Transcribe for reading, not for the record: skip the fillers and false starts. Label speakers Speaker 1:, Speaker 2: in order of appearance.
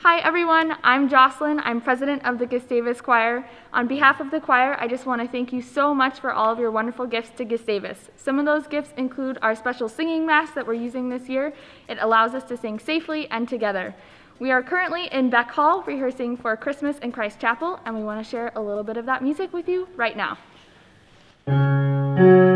Speaker 1: Hi everyone, I'm Jocelyn. I'm president of the Gustavus Choir. On behalf of the choir, I just want to thank you so much for all of your wonderful gifts to Gustavus. Some of those gifts include our special singing mask that we're using this year. It allows us to sing safely and together. We are currently in Beck Hall rehearsing for Christmas in Christ Chapel, and we want to share a little bit of that music with you right now.